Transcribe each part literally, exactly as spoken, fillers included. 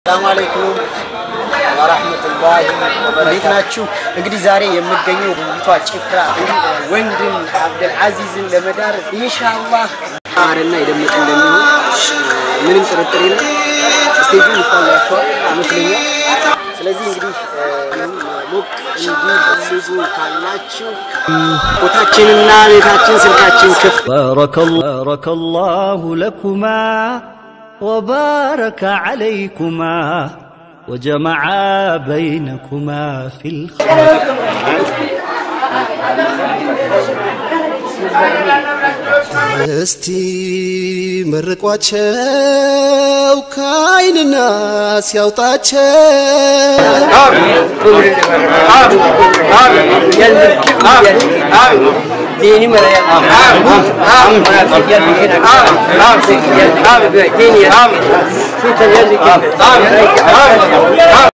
السلام عليكم ورحمة الله وبركاته. እንግዲህ ዛሬ የምገኘው ቢቷ ጭፍራ ወንድም አብደል አዚዝን ለመዳር ኢንሻአላህ አረና ይደምቅ እንደሚሆን ምንም ጥርጥር የለም። ስቴጁ ይታያቸዋል ይመስለኛል። ስለዚህ እንግዲህ ሞቅ እንዲፈልጉ ካላችሁ ቦታችንና ቤታችን ስልካችን ክፍት ባረከላሁ ለኩማ وبارك عليكما وجمع بينكما في الخير استي مرقواچው ካይንና ሲያውጣቸው ديني مريا آم آم آم آم ديني آم في تجارب آم آم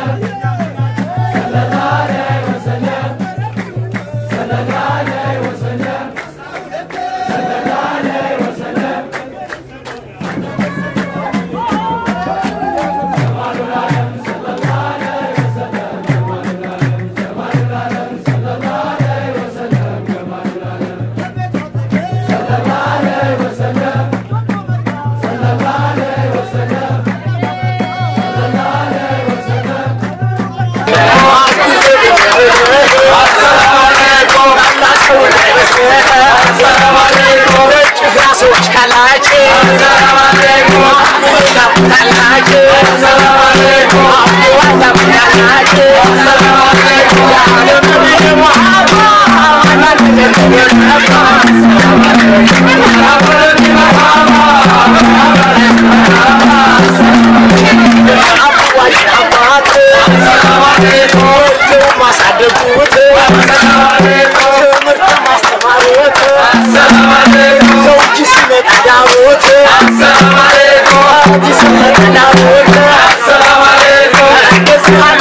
السلام عليكم جفراسوش كلاجي السلام عليكم السلام عليكم السلام عليكم وعدم كلاجي السلام عليكم يا نبي محمد انا نبي محمد السلام عليكم يا نبي محمد السلام عليكم ثم صدقوت السلام عليكم السلام عليكم زوجي سمت داوود السلام عليكم زوجي سمت داوود السلام عليكم السلام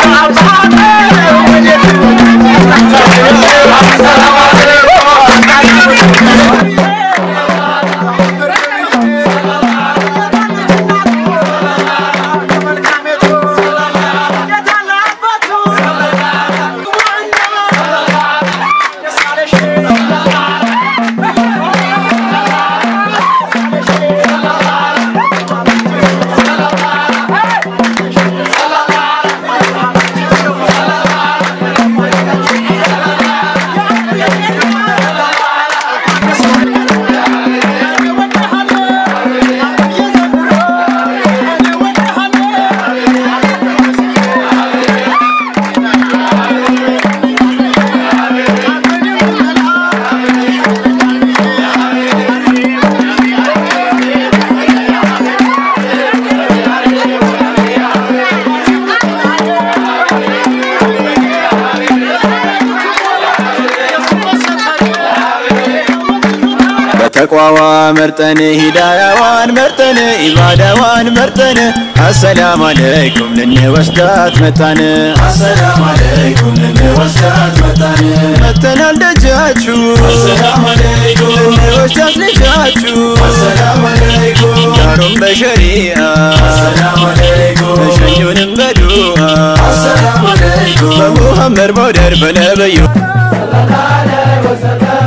تقوى مرتن هدايوان مرتن إبادوان مرتن السلام عليكم لني وسدات متن السلام عليكم لني وسدات متن متن الدجاجو السلام عليكم لني وسدات لجاجو السلام عليكم دارم بشريعة السلام عليكم بشيون بدوها السلام عليكم بمحمد بودر بنبيو صلى الله عليه وسلم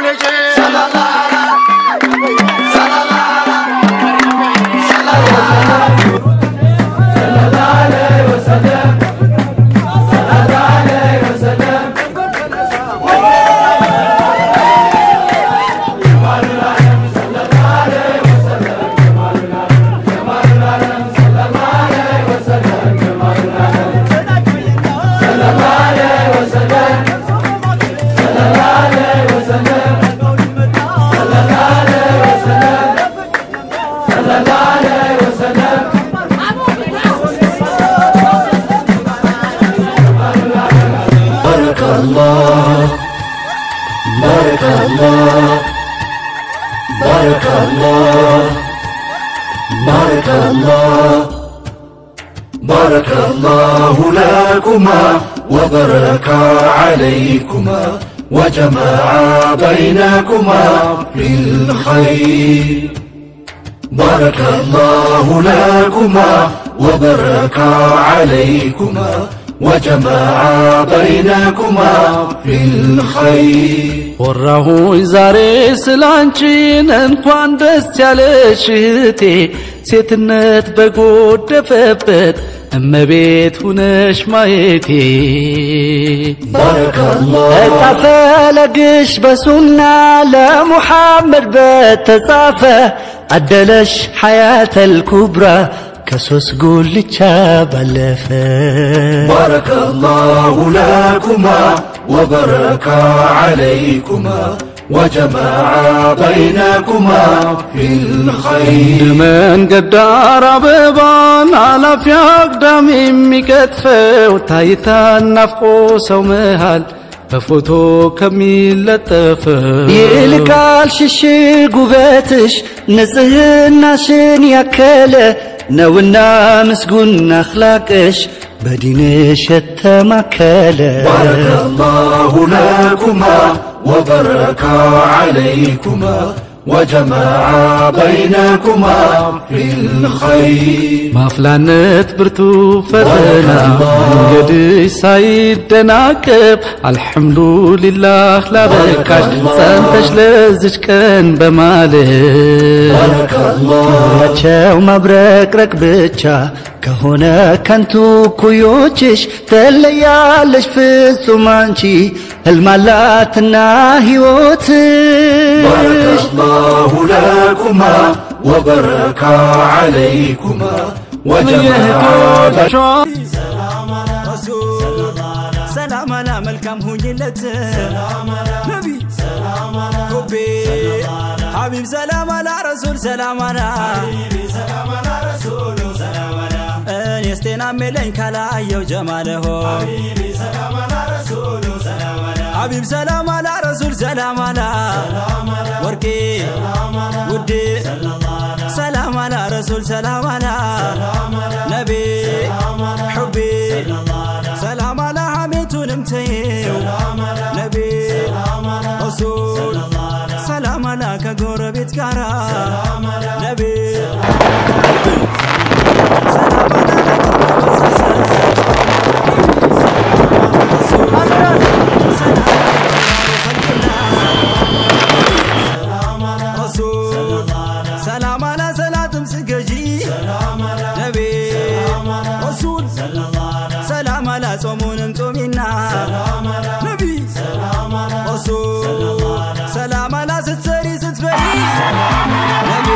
ልጅ ሰለላሁ بارك الله بارك الله بارك الله لكما وبارك عليكما وجمع بينكما في الخير بارك الله لكما وبارك عليكما وجمع بينكما في الخير ወራሁ ዛሬ ስላንቺን እንኳን ደስ ያለሽ እህቴ ሴትነት በጎደፈበት እመቤት ሁነሽ ማየቴ ባረከላህ ተፈለግሽ በሱና ለሙሐመድ በተጻፈ አደለሽ ሐያተል ኩብራ كسوس قولتشا بلفه بارك الله لكما وبارك عليكما وجمع بينكما في الخير من قدار ببان على في أقدام مكتفه وتايتا نفقو سومهال بفوتو كميل لطفه يلقال ششي قوبتش نزهنا شن يكله نونا مسجون أخلاقش بدينش التمكله بارك الله لكما وبارك عليكما وجمع بينكما في الخير ما فلانت برتو فتنا قد سعيد دناكب الحمد لله لا بكاش سنتش لزج كان بماله بارك الله يا مبرك رك بتشا كهونا كنتو كيوتش تليالش في السمانشي المالاتنا هيوتش بارك الله لكما وبارك عليكما وجمع سلام على رسول سلام على ملكم هونيلت سلام على نبي سلام على ربي حبيب سلام على رسول سلام على حبيبي سلام على رسول سلام على ان يستنا ملين كلا ايو جماله حبيبي سلام على رسول سلام على حبيب سلام على رسول سلام على وركي ودي سلام على رسول سلام على نبي حبي سلام على حميت ونمتيو نبي رسول سلام على كقربت كارا نبي سلام سلام على صلاة مسجي سلام على نبي رسول سلام على صومون تومينا سلام على نبي سلام على رسول سلام على ستسري ستبري نبي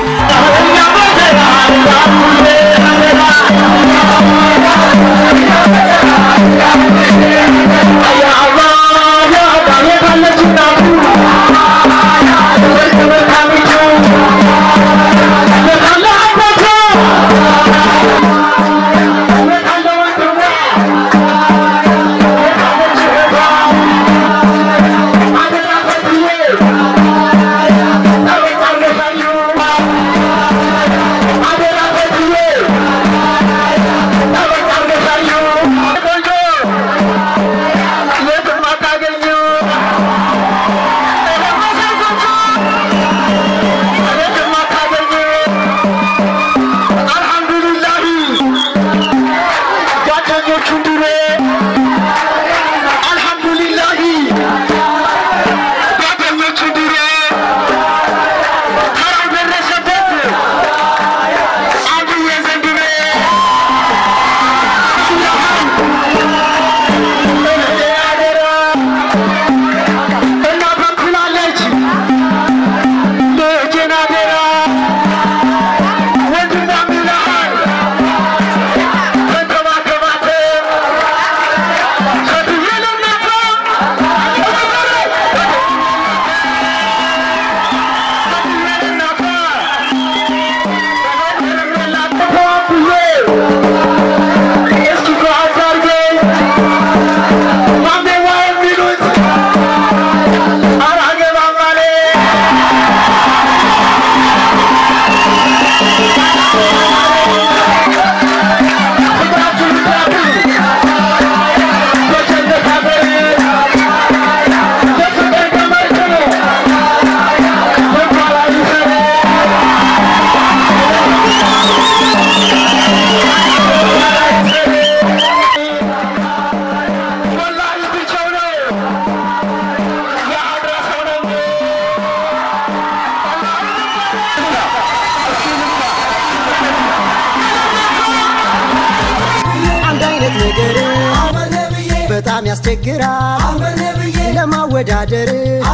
ማለት ነገር በጣም ያስቸግራል ለማወዳደር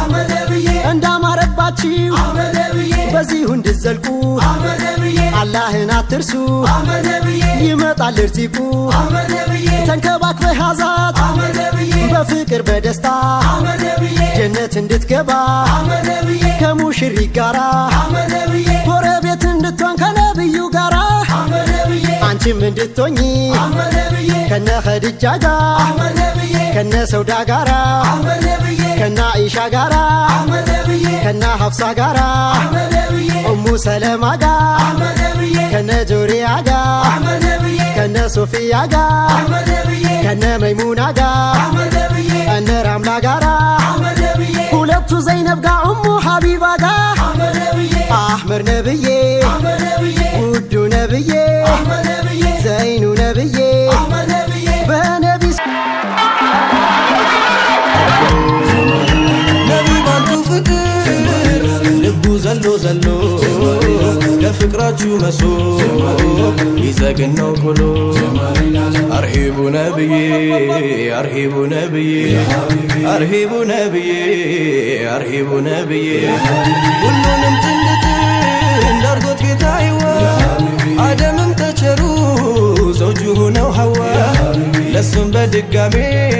እንዳማረባችሁ በዚሁ እንድትዘልቁ አላህን አትርሱ ይመጣል ርዚቁ ተንከባክበህ ሀዛት በፍቅር በደስታ ጀነት እንድትገባ ከሙሽሪክ ጋራ ጎረቤት እንድትሆን ከነብዩ ጋራ አንቺም እንድትሆኚ ከነ ኸዲጃ ጋር ከነ ሰውዳ ጋራ ከነ አይሻ ጋራ ከነ ሐፍሳ ጋራ ኡሙ ሰለማ ጋር ከነ ጆሪያ ጋር ከነ ሶፊያ ጋር ከነ መይሙና ጋር ከነ ራምላ ጋራ ሁለቱ ዘይነብ ጋር ኡሙ ሐቢባ ጋር አህመድ ነብዬ ውዱ ነብዬ ዘይኑ ነብዬ በነቢ ነቢ ባንቱ ፍቅር ልቡ ዘሎ ዘሎ ለፍቅራችሁ መሶ ይዘግነው ቁሎ አርሂቡ ነብዬ አርሂቡ ነብዬ አርሂቡ ነብዬ አርሂቡ ነብዬ ሁሉንም ጥንት እንዳርጎት ጌታዬዋ አደምም ተቸሩ ዘውጁ ነው ሐዋ ለሱም በድጋሜ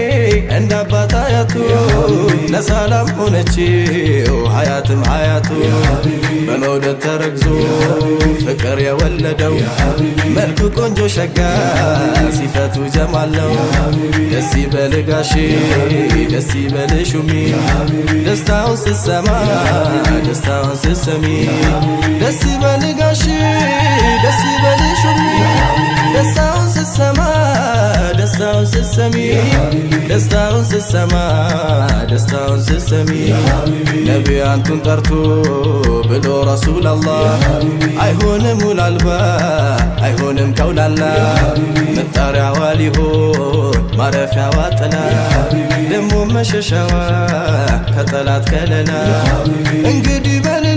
እንዳባታ ያቱ ለሰላም ሆነችው ሐያትም ሐያቱ በመውደድ ተረግዞ ፍቅር የወለደው መልኩ ቆንጆ ሸጋ ሲፈቱ ጀማለው ደስ ይበልጋሽ ደስ ይበልሹሚ ደስታውን ስሰማ ደስታውን ስሰሚ ደስ ይበልጋሽ ደስ ይበልሹሚ ደስታውን ስሰማ ደስታውን ስሰሚ ደስታውን ስሰማ ደስታውን ስሰሚ ነቢ አንቱን ጠርቶ ብሎ ረሱል አላህ አይሆንም ውላልባ አይሆንም ከውላላ መጣሪያዋ ሊሆን ማረፊያዋ ጥላ ደሞ መሸሻዋ ከጠላት ከለላ እንግዲህ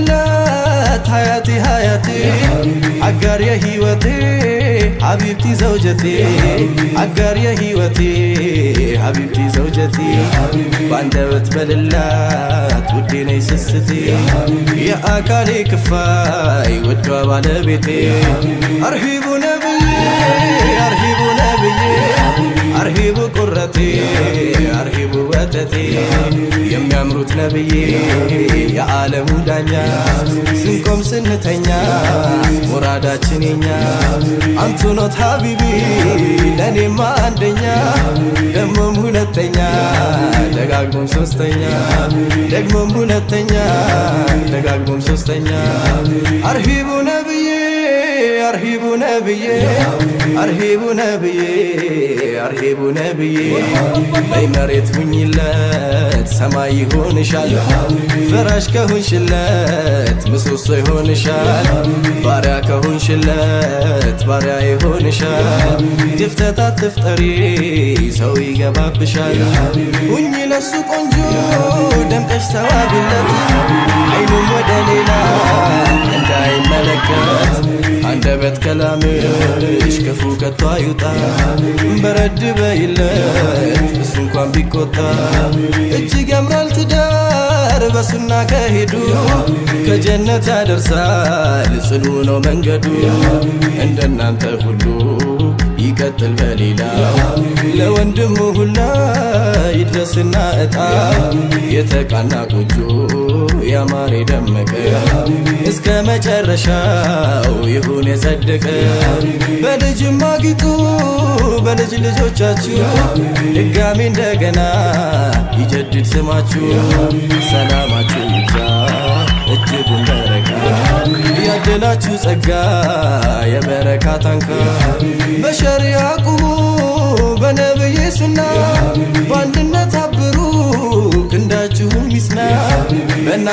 በልላት ሐያቲ ሐያቲ አጋር የህይወቴ حبيبتي زوجتي عقار يا هيوتي حبيبتي زوجتي باندبت بللات وديني سستي يا أكالي كفاي ودوا بالبيتي أرهيب نبي أرهيب نبي أرهيب قرتي أرهيب وتتي يم يمرت نبي يا عالم دنيا سنكم سنتنيا مراداتنيا أنتو نوت حبيبي لاني ما عندنا دمم هلتنيا دقاقم سوستنيا دقمم هلتنيا دقاقم سوستنيا أرهيب نبي أرهيب نبي أرهيب نبي أرهيب نبي أي مريت ونيلات سماي هون شال فراش كهون شلات مسوسي هون شال بارع كهون شلات بارع هون شال دفتات تفتري سوي جباب شال ونيلا السوق انجو دمكش سوابلت عينو ودليلا انت عين ملكات عندبت كلامش كفو كتوايوتا برد بيلت بسون كوان بيكوتا اجي جمرال تدار بسونا كهدو كجنة درسال سنونو منجدو عندنا انت هلو يقتل بليلا لو اندمو هلا يدرسنا اتا يتقانا قجو يا ماري دمك اسك مجرشاو يهون يصدق بلج ماغيتو بلج ልጆቻችሁ ድጋሚ እንደገና ይጀድድ ስማችሁ ሰላማችሁ ይብዛ እጅጉን በረካ ያደላችሁ ጸጋ የበረካ ታንካ በሸሪዓ ቁሙ በነብይ ሱና በአንድነት አብሩ ክንዳችሁም ይስና በእና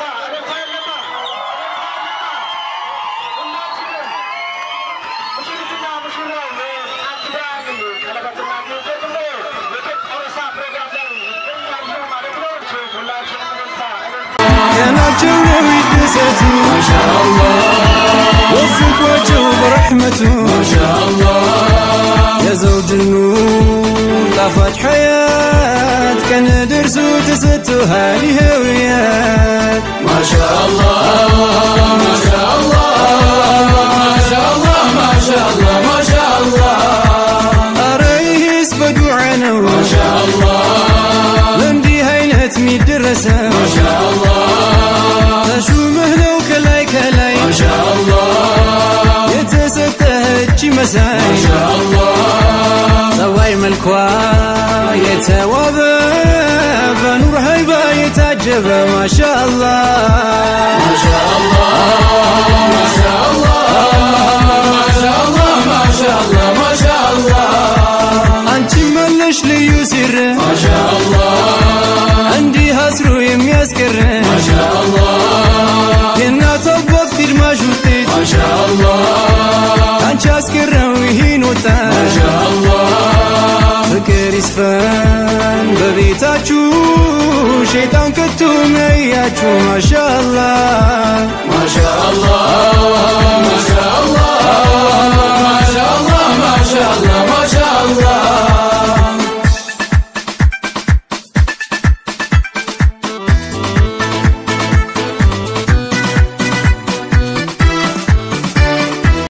ما شاء الله وفقوا برحمته ما شاء الله يا بزوج النور طفت حياة كان درسو تستوها لهويات ما شاء الله ما شاء الله ما شاء الله ما شاء الله ما شاء الله أريس بدوعنا ما شاء الله لندي هينت ميدرسة ما شاء الله تشو مهنة وكلاي كلاي ما شاء الله يتستهجي مساي ما شاء الله سواي ملكوا يتوابى بنور هيبة يتعجب ما شاء الله ما شاء الله ما شاء الله ما شاء الله ما شاء الله ما شاء الله أنت ملش لي يسر ما شاء الله عندي هسرو يميسكر ما شاء الله ينا تبوت في المجوتيت ما شاء الله أنت أسكر ويهين وطان ما شاء الله فكر يسفن ببيتاچو شيطان كتو مياچو ما شاء الله